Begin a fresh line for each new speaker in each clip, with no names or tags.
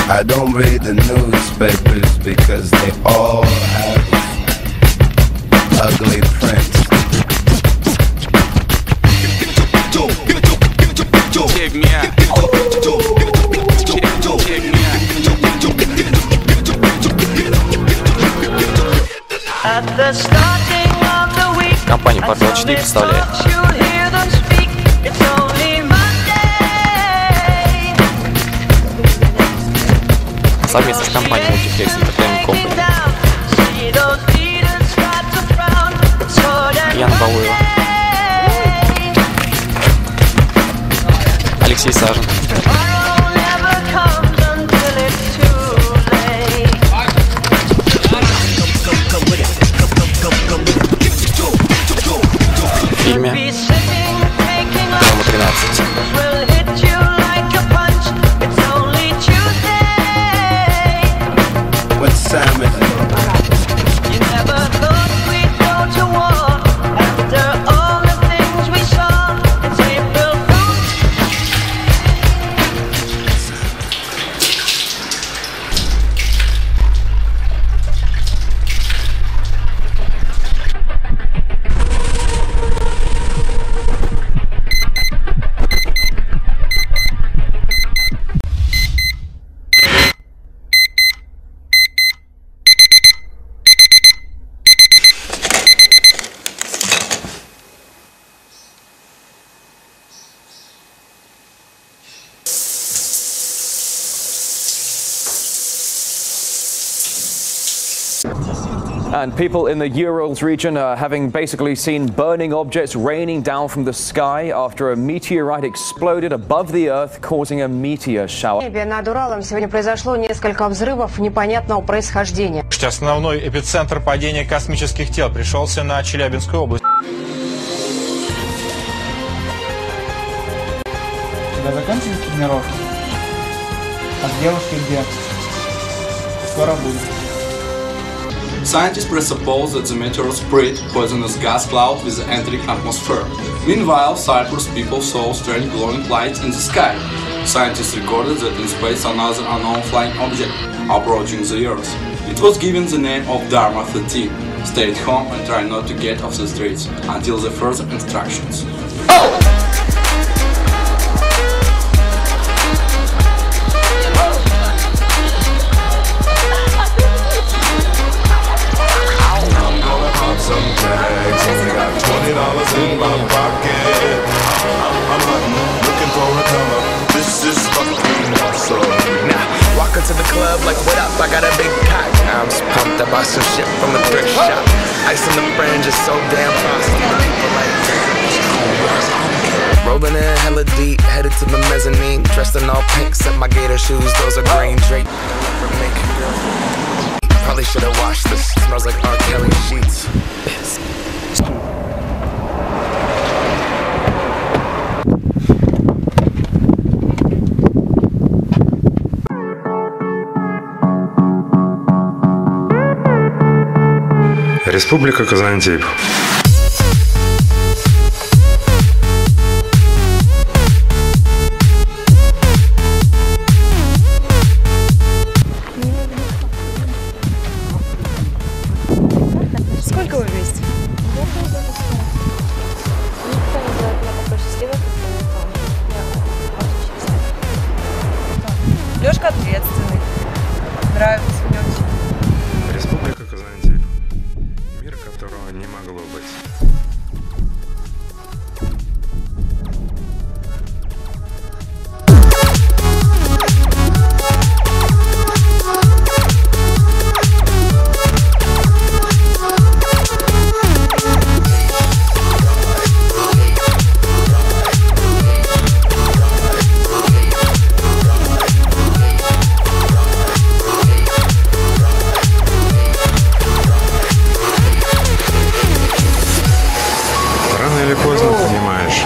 I don't read the newspapers because they all have ugly prints.
Компания Пар 24 представляет. Совместно с компанией Multiplex Entertainment Company. Яна Балуева. Алексей Сажин. В фильме «Драма-13».
And people in the Urals region are having basically seen burning objects raining down from the sky after a meteorite exploded above the Earth, causing a meteor shower.
Над Уралом сегодня произошло несколько взрывов непонятного происхождения.
Основной эпицентр падения космических тел пришелся на Челябинскую область.
Когда закончили тренировку? А девушки где? Скоро будет.
Scientists presuppose that the meteor spread poisonous gas cloud with the entering atmosphere. Meanwhile, Cyprus people saw strange glowing lights in the sky. Scientists recorded that in space another unknown flying object approaching the Earth. It was given the name of DARMA-13. Stay at home and try not to get off the streets until the further instructions.
In my pocket, I'm looking for a come up. This is fucking awesome.
Nah, walk into the club like, what up? I got a big cock. I'm just pumped. I bought some shit from a thrift shop. Ice on the fringe is so damn frosty. People like, rolling in hella deep, headed to the mezzanine. Dressed in all pink, set my gator shoes. Those are green draped. Probably should've washed this. Smells like R. Kelly sheets.
Республика Казантип.
Сколько вы вместе? Лёшка ответственный. Нравится мне очень.
Республика Казантип. Мир, которого не могло быть. Рано или поздно понимаешь.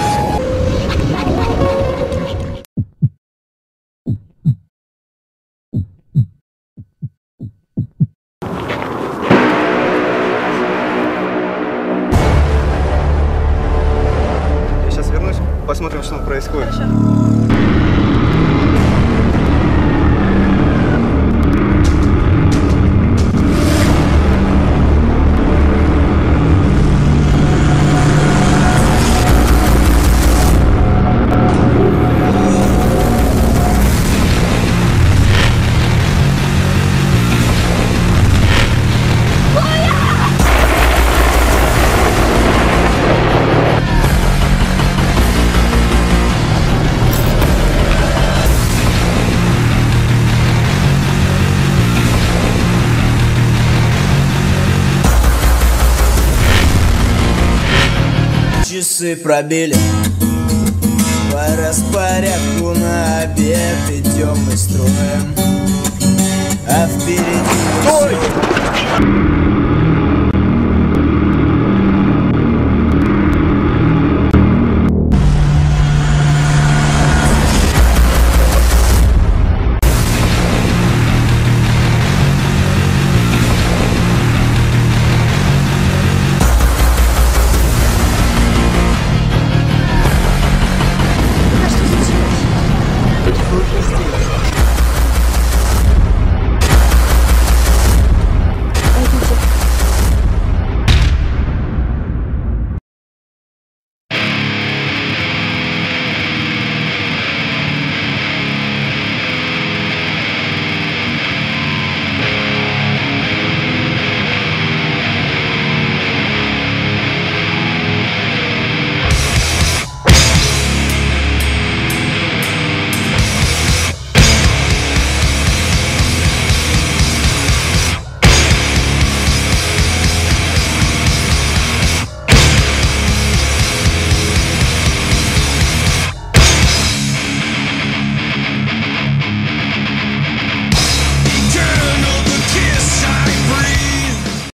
Я сейчас вернусь, посмотрим, что происходит.
Хорошо.
часы пробили. По распорядку на обед идем мы строем, а впереди...